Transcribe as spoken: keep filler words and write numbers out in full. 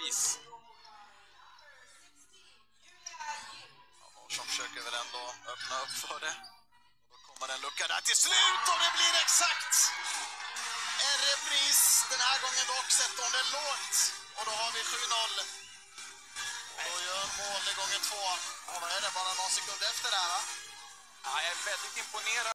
repris. Larsson försöker väl ändå öppna upp för det. Då kommer en lucka där till slut och det blir exakt en repris. Den här gången dock sätter hon den lågt. Och då har vi sju noll. Och då gör mål i gånger två. Och vad är det, bara någon sekund efter där va? Ja, jag är väldigt imponerad.